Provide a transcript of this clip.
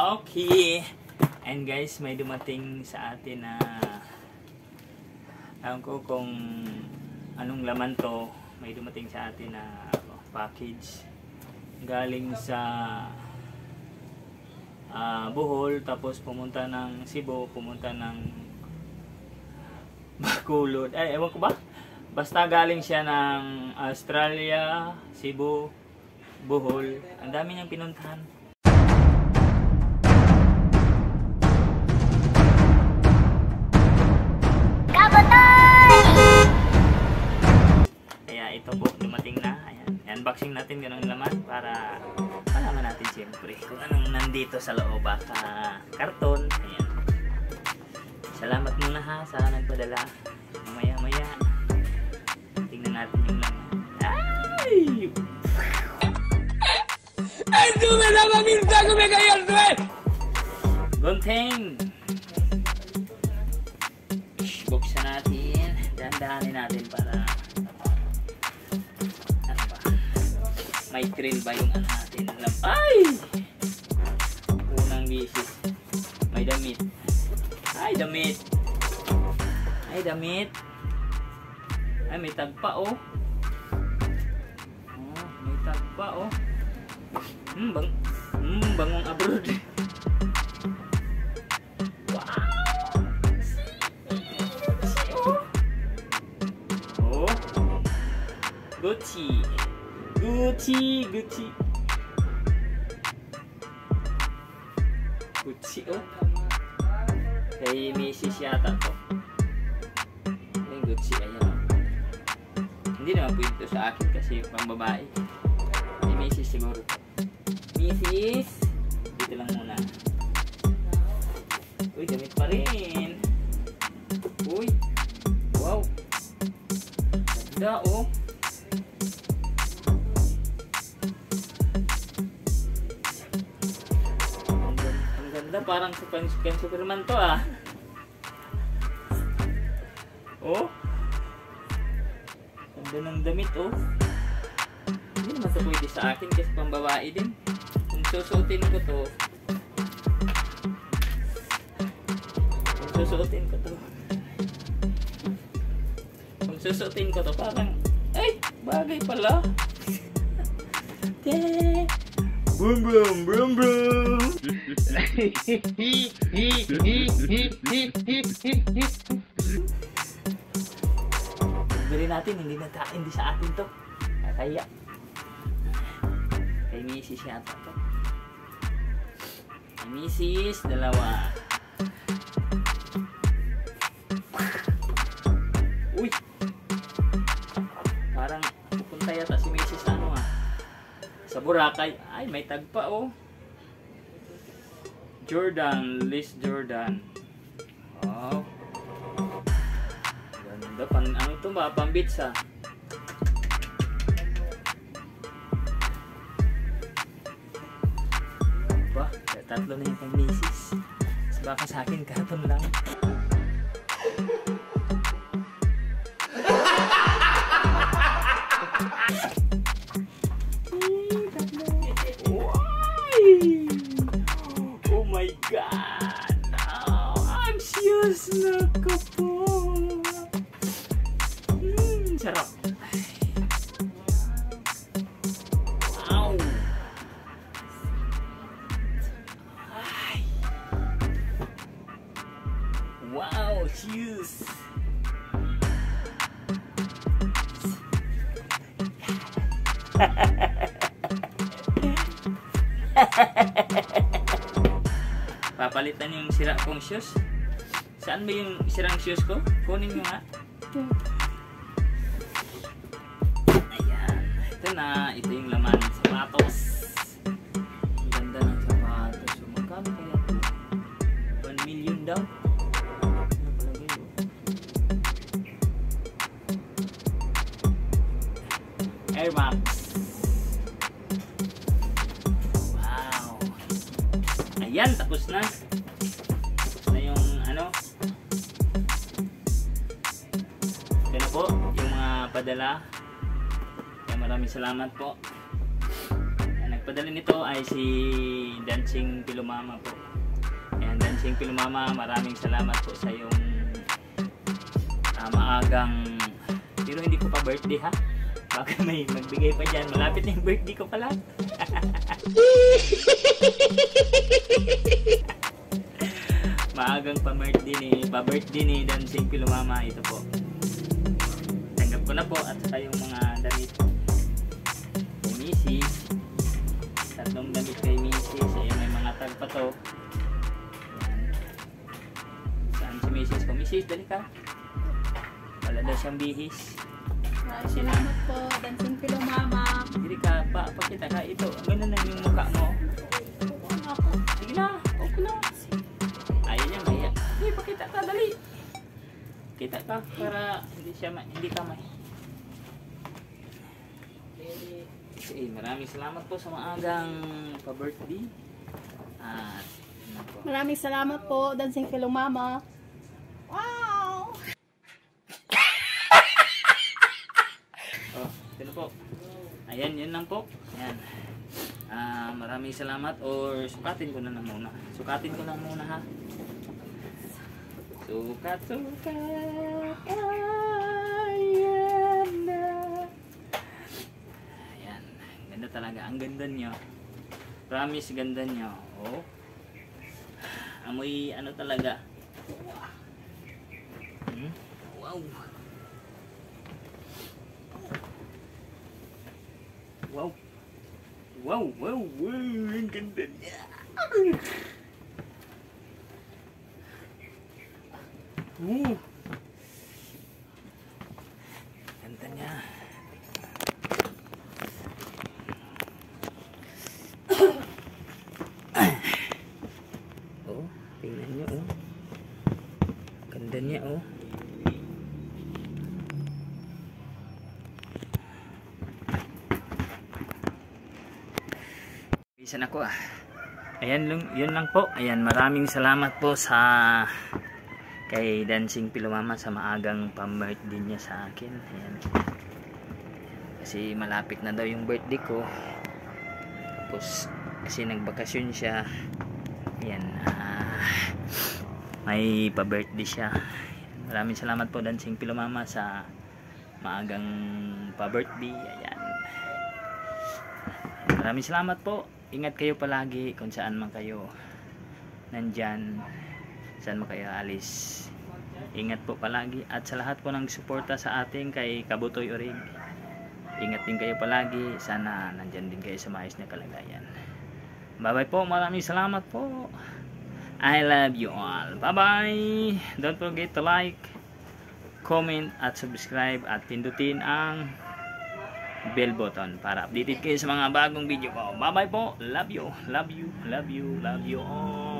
Okay. And guys, may dumating sa atin na alam ko kung anong laman to. May dumating sa atin na package galing sa Bohol, tapos pumunta ng Cebu, pumunta ng Bacolod. Ay, ewan ko ba? Basta galing siya ng Australia, Cebu, Bohol. Ang dami niyang pinuntahan. Kaya ito po, dumating na. Ayan. Unboxing natin ganun laman para malaman natin siyempre kung anong nandito sa loob. Baka karton. Ayan. Salamat muna ha sa nagpadala. Mamaya-maya tingnan natin yung laman. Ay! ¡Esto me daba pinta que me caía el suelo! Gunting! Buksan natin. Dahan-dahanin natin para ano ba? May thrill ba yung ano natin? Ay! Unang bisis. May damit. Ay, damit. Ay, damit. Ay, may tagpa oh. Oh, may tagpa oh. Bangong abroad. Wow. Oh. Gucci. Gucci, Gucci. Gucci oh. Kay Mrs. yata to. Yung Gucci, ayan oh. Hindi naman po ito sa akin kasi pambabae. Kay Mrs. siguro to. Mrs. Dito lang muna. Uy, damit pa rin. Uy. Wow. Ganda oh. Ang ganda, parang Superman to ah. Oh. Ganda ng damit oh. Hindi naman ito pwede sa akin kasi pambabae din. Kung susuotin ko to, parang ay, bagay pala. Boom boom boom boom. Bili natin, hindi sa atin to. Kaya kay Mrs. yata to. Kay Mrs. dalawa. Uy! Parang pupunta yata si Mrs. ano ah. Sa Boracay. Ay, may tagpa oh. Jordan, Liz Jordan. Wow. Ganda. Ano to ba? Pang-beach ah. Ba? Tatlo na yung pang Mrs. Baka sa akin karton lang. Oh my God! Oh, anxious na ka po. Sarap. Wow! Ay. Wow! Shoes! Papalitan yung sira kong shoes. Saan ba yung sirang shoes ko? Kunin nyo nga. Ayan. Ito na. Ito yung laman. Sapatos. Ang ganda ng sapatos. So, magkano kaya ito? 1 million daw. Ano palagay yun? Air Max. Ayan, tapos na. Tapos na yung ano. Yan po, yung mga padala. Kaya maraming salamat po. Ayan, nagpadala nito ay si Dancing Pilumama po. Ayan, Dancing Pilumama, maraming salamat po sa iyong maagang, pero hindi ko pa birthday ha. Baka may magbigay pa dyan. Malapit na yung birthday ko pala. Maagang pa-birthday ni Dancing Pilumama. Ito po. Tanggap ko na po at saka yung mga damit kay Mrs. Tatlong damit kay Mrs. Ayan, may mga tag pa to. Ayan. Saan si Mrs. ko? Mrs, dali ka. Wala daw siyang bihis. Salamat po, Dancing Pilumama. Dili ka, pakita ka. Ito, ganun lang yung mukha mo. Sige na, okay na. Ayaw niya, maya. Hindi, pakita ka, dali. Kita ka, para hindi ka may. Okay, maraming salamat po sa maagang pa-birthday. At, ano po. Maraming salamat po, Dancing Pilumama. Wow! Oh, ito po. Ayan, yun lang po. Ayan. Maraming salamat, or sukatin ko na muna. Sukatin ko na muna ha. Sukat. Ayan na. Ayan. Ganda talaga. Ang ganda nyo. Promise, ganda nyo. Oh. Amoy ano talaga. Wow. Wow. Wow. Ang ganda niya. Ganda niya. Oh, tingnan niyo oh. Ganda niya oh. Bisan ako ah. Ayan lang, yun lang po. Ayan, maraming salamat po sa kay Dancing Pilumama sa maagang pang-birthday niya sa akin. Ayan. Kasi malapit na daw yung birthday ko. Tapos kasi nagbakasyon siya. Ayan, may pa-birthday siya. Maraming salamat po Dancing Pilumama sa maagang pa-birthday. Ayan. Maraming salamat po. Ingat kayo palagi kung saan man kayo nandyan, saan man kayo alis. Ingat po palagi, at sa lahat po ng suporta sa ating kay Kabutoy Orig, ingat din kayo palagi. Sana nandyan din kayo sa maayos na kalagayan. Bye bye po, maraming salamat po. I love you all. Bye bye. Don't forget to like, comment at subscribe, at pindutin ang bell button para updated kayo sa mga bagong video ko. Bye bye po. Love you all.